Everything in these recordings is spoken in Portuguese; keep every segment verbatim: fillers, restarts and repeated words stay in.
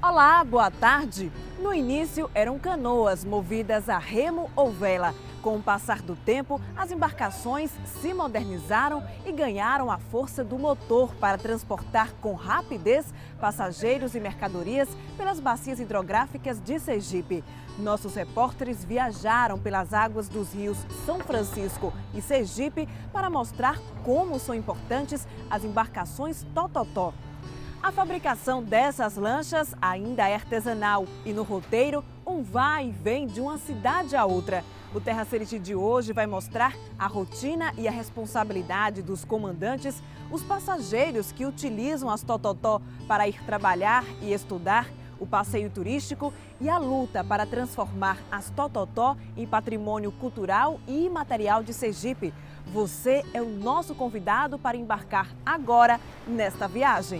Olá, boa tarde. No início eram canoas movidas a remo ou vela. Com o passar do tempo, as embarcações se modernizaram e ganharam a força do motor para transportar com rapidez passageiros e mercadorias pelas bacias hidrográficas de Sergipe. Nossos repórteres viajaram pelas águas dos rios São Francisco e Sergipe para mostrar como são importantes as embarcações Tototó. A fabricação dessas lanchas ainda é artesanal e no roteiro um vai e vem de uma cidade a outra. O Terra Seriti de hoje vai mostrar a rotina e a responsabilidade dos comandantes, os passageiros que utilizam as Tototó para ir trabalhar e estudar, o passeio turístico e a luta para transformar as Tototó em patrimônio cultural e imaterial de Sergipe. Você é o nosso convidado para embarcar agora nesta viagem.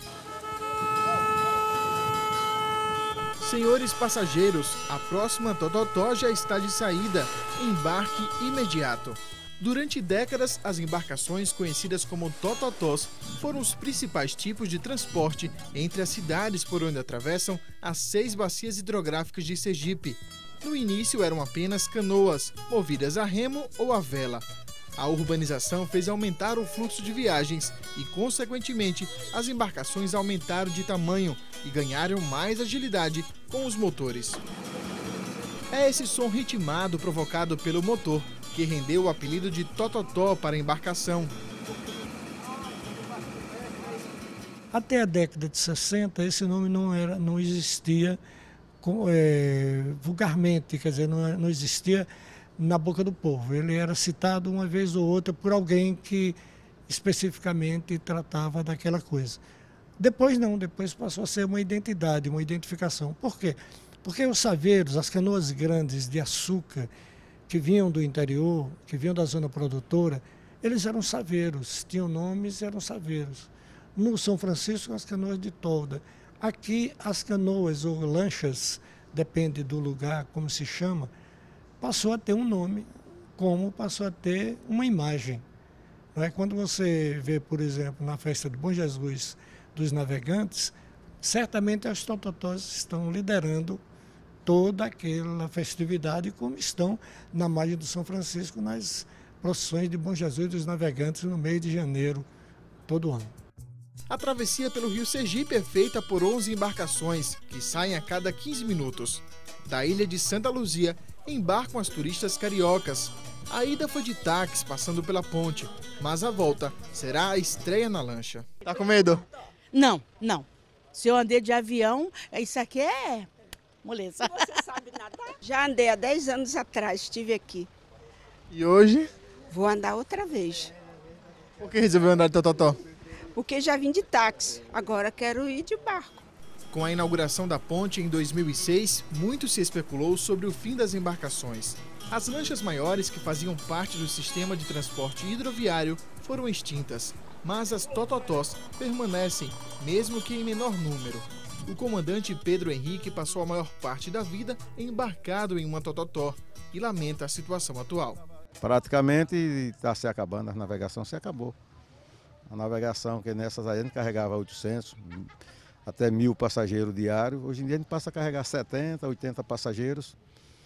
Senhores passageiros, a próxima Tototó já está de saída. Embarque imediato. Durante décadas, as embarcações conhecidas como Tototós foram os principais tipos de transporte entre as cidades por onde atravessam as seis bacias hidrográficas de Sergipe. No início eram apenas canoas, movidas a remo ou a vela. A urbanização fez aumentar o fluxo de viagens e, consequentemente, as embarcações aumentaram de tamanho e ganharam mais agilidade com os motores. É esse som ritmado provocado pelo motor que rendeu o apelido de Tototó para a embarcação. Até a década de sessenta, esse nome não, era, não existia é, vulgarmente, quer dizer, não, não existia na boca do povo. Ele era citado uma vez ou outra por alguém que especificamente tratava daquela coisa. Depois não, depois passou a ser uma identidade, uma identificação. Por quê? Porque os saveiros, as canoas grandes de açúcar que vinham do interior, que vinham da zona produtora, eles eram saveiros, tinham nomes e eram saveiros. No São Francisco, as canoas de tolda. Aqui, as canoas ou lanchas, depende do lugar, como se chama, passou a ter um nome, como passou a ter uma imagem. Não é? Quando você vê, por exemplo, na festa do Bom Jesus dos Navegantes, certamente as Tototós estão liderando toda aquela festividade, como estão na margem do São Francisco nas procissões de Bom Jesus dos Navegantes no mês de janeiro, todo ano. A travessia pelo Rio Sergipe é feita por onze embarcações, que saem a cada quinze minutos. Da ilha de Santa Luzia, embarcam as turistas cariocas. A ida foi de táxi, passando pela ponte, mas a volta será a estreia na lancha. Tá com medo? Não, não. Se eu andei de avião, isso aqui é moleza. Você sabe nadar? Já andei há dez anos atrás, estive aqui. E hoje? Vou andar outra vez. Por que resolveu andar de Tototó? Porque já vim de táxi, agora quero ir de barco. Com a inauguração da ponte em dois mil e seis, muito se especulou sobre o fim das embarcações. As lanchas maiores que faziam parte do sistema de transporte hidroviário foram extintas, mas as Tototós permanecem, mesmo que em menor número. O comandante Pedro Henrique passou a maior parte da vida embarcado em uma Tototó e lamenta a situação atual. Praticamente está se acabando, a navegação se acabou. A navegação que nessas aí a gente carregava oitocentos, até mil passageiros diários. Hoje em dia a gente passa a carregar setenta, oitenta passageiros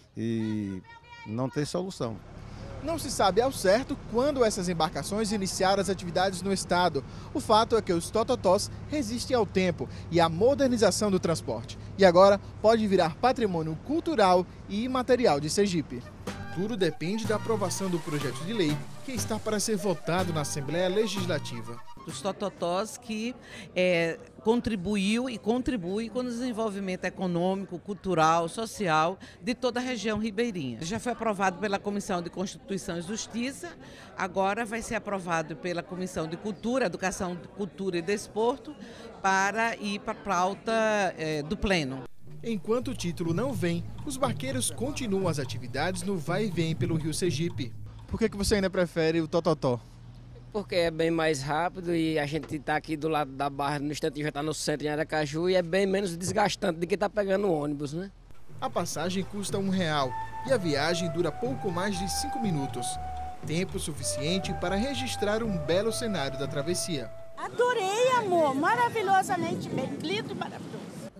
e não tem solução. Não se sabe ao certo quando essas embarcações iniciaram as atividades no estado. O fato é que os Tototós resistem ao tempo e à modernização do transporte. E agora pode virar patrimônio cultural e imaterial de Sergipe. Tudo depende da aprovação do projeto de lei que está para ser votado na Assembleia Legislativa. Os Tototós que é, contribuiu e contribui com o desenvolvimento econômico, cultural, social de toda a região ribeirinha. Já foi aprovado pela Comissão de Constituição e Justiça, agora vai ser aprovado pela Comissão de Cultura, Educação, Cultura e Desporto para ir para a pauta é, do Pleno. Enquanto o título não vem, os barqueiros continuam as atividades no vai e vem pelo Rio Sergipe. Por que que você ainda prefere o Tototó? Porque é bem mais rápido e a gente está aqui do lado da barra, no instantinho já está no centro de Aracaju e é bem menos desgastante do que está pegando o ônibus, né? A passagem custa um real e a viagem dura pouco mais de cinco minutos. Tempo suficiente para registrar um belo cenário da travessia. Adorei, amor, maravilhosamente bem, lindo, maravilhoso.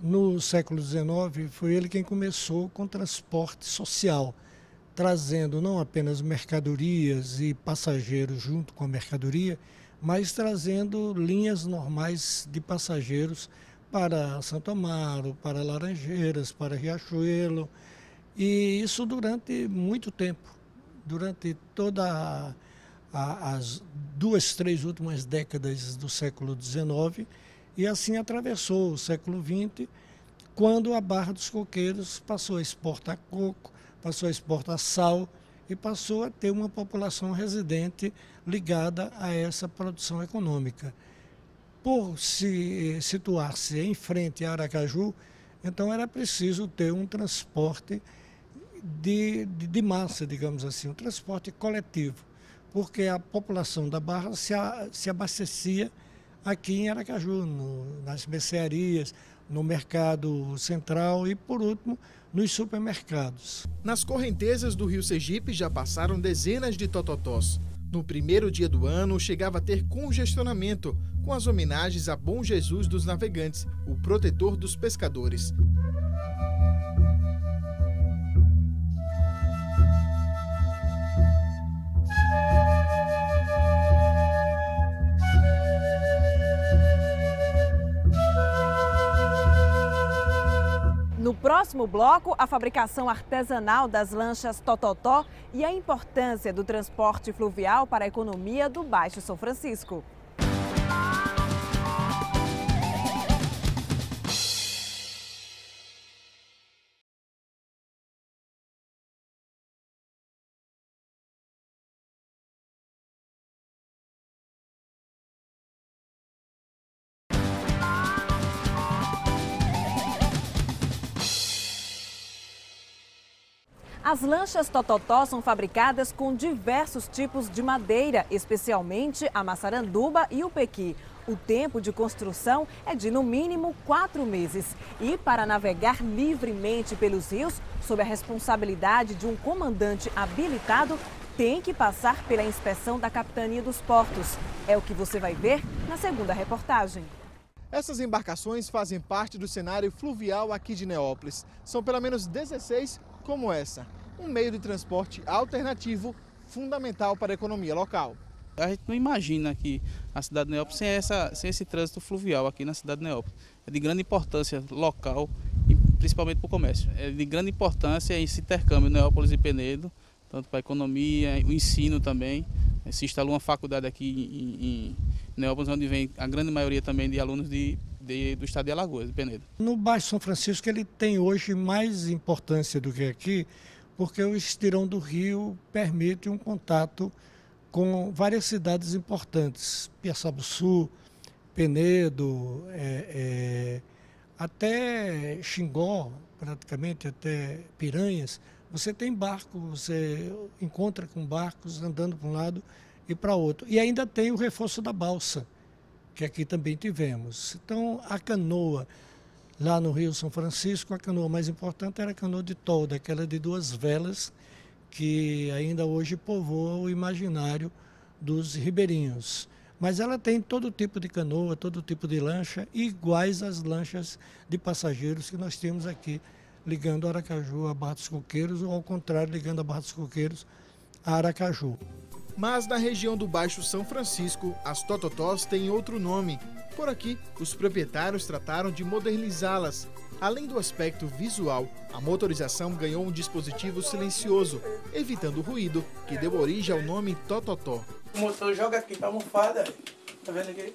no século dezenove, foi ele quem começou com o transporte social, trazendo não apenas mercadorias e passageiros junto com a mercadoria, mas trazendo linhas normais de passageiros para Santo Amaro, para Laranjeiras, para Riachuelo, e isso durante muito tempo, durante toda a, as duas, três últimas décadas do século dezenove, e assim atravessou o século vinte, quando a Barra dos Coqueiros passou a exportar coco, passou a exportar sal e passou a ter uma população residente ligada a essa produção econômica. Por se situar-se em frente a Aracaju, então era preciso ter um transporte de, de, de massa, digamos assim, um transporte coletivo, porque a população da Barra se, a, se abastecia aqui em Aracaju, no, nas mercearias, no mercado central e, por último, nos supermercados. Nas correntezas do rio Sergipe já passaram dezenas de tototós. No primeiro dia do ano, chegava a ter congestionamento, com as homenagens a Bom Jesus dos Navegantes, o protetor dos pescadores. No próximo bloco, a fabricação artesanal das lanchas Tototó e a importância do transporte fluvial para a economia do Baixo São Francisco. As lanchas Tototó são fabricadas com diversos tipos de madeira, especialmente a maçaranduba e o pequi. O tempo de construção é de no mínimo quatro meses. E para navegar livremente pelos rios, sob a responsabilidade de um comandante habilitado, tem que passar pela inspeção da Capitania dos Portos. É o que você vai ver na segunda reportagem. Essas embarcações fazem parte do cenário fluvial aqui de Neópolis. São pelo menos dezesseis como essa, um meio de transporte alternativo fundamental para a economia local. A gente não imagina que a cidade de Neópolis sem, essa, sem esse trânsito fluvial aqui na cidade de Neópolis. É de grande importância local e principalmente para o comércio. É de grande importância esse intercâmbio Neópolis e Penedo, tanto para a economia, o ensino também. Se instalou uma faculdade aqui em, em Neópolis, onde vem a grande maioria também de alunos de De, do estado de Alagoas, de Penedo. No Baixo São Francisco ele tem hoje mais importância do que aqui, porque o estirão do rio permite um contato com várias cidades importantes, Piaçabuçu, Penedo, é, é, até Xingó, praticamente, até Piranhas. Você tem barco, você encontra com barcos andando para um lado e para outro. E ainda tem o reforço da balsa, que aqui também tivemos. Então, a canoa, lá no Rio São Francisco, a canoa mais importante era a canoa de tolda, aquela de duas velas, que ainda hoje povoa o imaginário dos ribeirinhos. Mas ela tem todo tipo de canoa, todo tipo de lancha, iguais às lanchas de passageiros que nós temos aqui, ligando Aracaju a Barra dos Coqueiros, ou ao contrário, ligando a Barra dos Coqueiros a Aracaju. Mas na região do Baixo São Francisco, as tototós têm outro nome. Por aqui, os proprietários trataram de modernizá-las. Além do aspecto visual, a motorização ganhou um dispositivo silencioso, evitando o ruído, que deu origem ao nome Tototó. O motor joga aqui para a almofada, tá vendo aqui?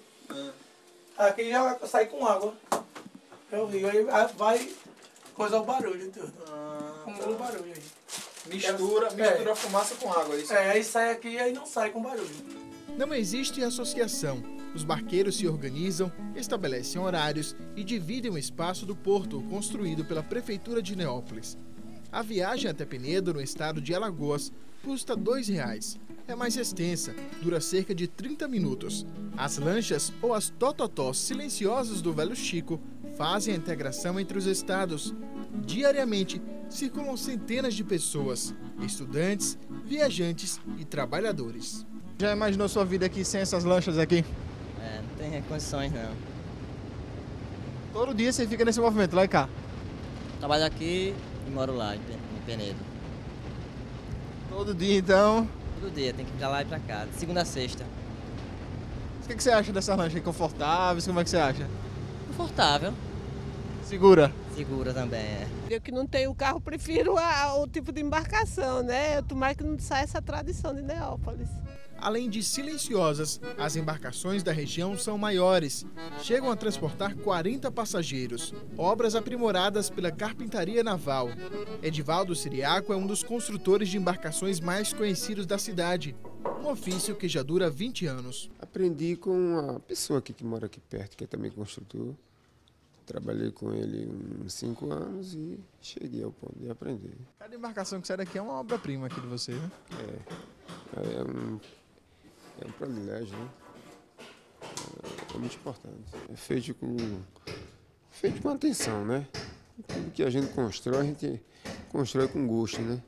Aqui joga, sai com água. É o rio, aí vai coisar o barulho tudo. Acumula o barulho aí. Mistura, mistura é. fumaça com água, é isso? É, aí sai aqui e aí não sai com barulho. Não existe associação. Os barqueiros se organizam, estabelecem horários e dividem o espaço do porto construído pela Prefeitura de Neópolis. A viagem até Penedo, no estado de Alagoas, custa dois reais. É mais extensa, dura cerca de trinta minutos. As lanchas ou as tototós silenciosas do Velho Chico fazem a integração entre os estados. Diariamente, circulam centenas de pessoas, estudantes, viajantes e trabalhadores. Já imaginou sua vida aqui sem essas lanchas aqui? É, não tem condições não. Todo dia você fica nesse movimento, lá e cá? Trabalho aqui e moro lá, em Penedo. Todo dia, então? Todo dia, tem que ir pra lá e pra cá, de segunda a sexta. O que, que você acha dessa lancha? Confortáveis? Como é que você acha? Confortável. Segura? Segura também, é. Eu que não tenho carro, prefiro a, o tipo de embarcação, né? Eu tomara que não saia essa tradição de Neópolis. Além de silenciosas, as embarcações da região são maiores. Chegam a transportar quarenta passageiros. Obras aprimoradas pela Carpintaria Naval. Edivaldo Siriaco é um dos construtores de embarcações mais conhecidos da cidade. Um ofício que já dura vinte anos. Aprendi com uma pessoa aqui que mora aqui perto, que é também construtor. Trabalhei com ele uns cinco anos e cheguei ao ponto de aprender. Cada embarcação que sai daqui é uma obra-prima aqui de você, né? É, é um, é um privilégio, né? É, é muito importante. É feito com, feito com atenção, né? Tudo que a gente constrói, a gente constrói com gosto, né?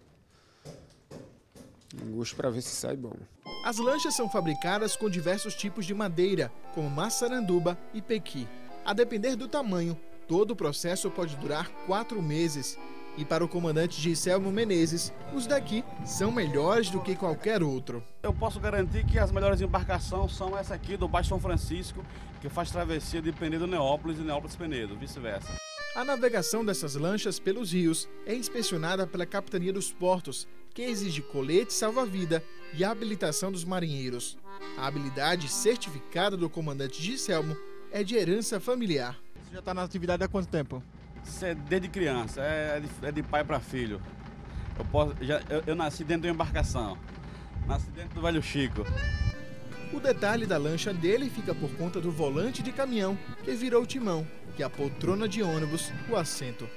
Um gosto para ver se sai bom. As lanchas são fabricadas com diversos tipos de madeira, como maçaranduba e pequi. A depender do tamanho, todo o processo pode durar quatro meses. E para o comandante Giselmo Menezes, os daqui são melhores do que qualquer outro. Eu posso garantir que as melhores embarcações são essa aqui do Baixo São Francisco, que faz travessia de Penedo Neópolis e Neópolis Penedo, vice-versa. A navegação dessas lanchas pelos rios é inspecionada pela Capitania dos Portos, que exige colete salva-vida e a habilitação dos marinheiros. A habilidade certificada do comandante Giselmo é de herança familiar. Você já está na atividade há quanto tempo? Isso é desde criança, é de, é de pai para filho. Eu, posso, já, eu, eu nasci dentro de uma embarcação, nasci dentro do Velho Chico. O detalhe da lancha dele fica por conta do volante de caminhão, que virou timão, e a poltrona de ônibus, o assento.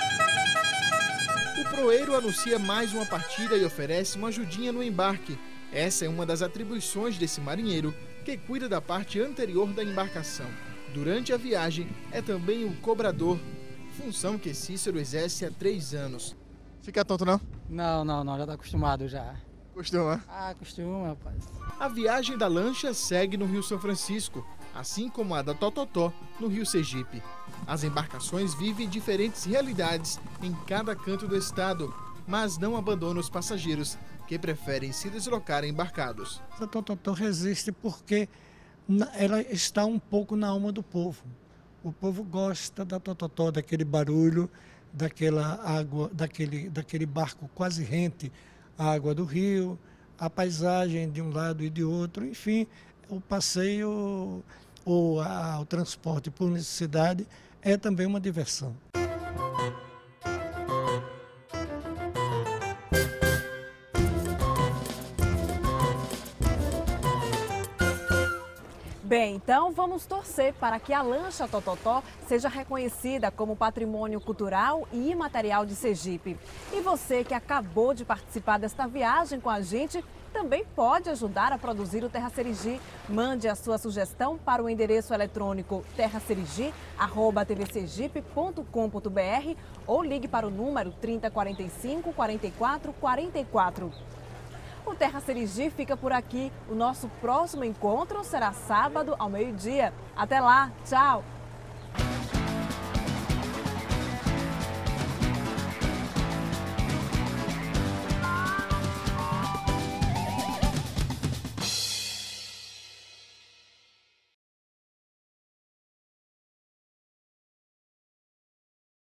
O proeiro anuncia mais uma partida e oferece uma ajudinha no embarque. Essa é uma das atribuições desse marinheiro, que cuida da parte anterior da embarcação. Durante a viagem, é também o cobrador, função que Cícero exerce há três anos. Fica tonto, não? Não, não, não, já tá acostumado já. Costuma? Ah, costuma, rapaz. A viagem da lancha segue no Rio São Francisco, assim como a da Tototó, no Rio Sergipe. As embarcações vivem diferentes realidades em cada canto do estado, mas não abandonam os passageiros, que preferem se deslocar embarcados. A Tototó resiste porque ela está um pouco na alma do povo. O povo gosta da Tototó, daquele barulho, daquela água, daquele, daquele barco quase rente à água do rio, a paisagem de um lado e de outro, enfim, o passeio ou a, o transporte por necessidade é também uma diversão. Bem, então vamos torcer para que a lancha Tototó seja reconhecida como patrimônio cultural e imaterial de Sergipe. E você que acabou de participar desta viagem com a gente, também pode ajudar a produzir o Terra Serigi. Mande a sua sugestão para o endereço eletrônico terra serigi arroba t v sergipe ponto com ponto b r ou ligue para o número trinta, quarenta e cinco, quarenta e quatro, quarenta e quatro. O Terra Serigi fica por aqui. O nosso próximo encontro será sábado ao meio-dia. Até lá, tchau!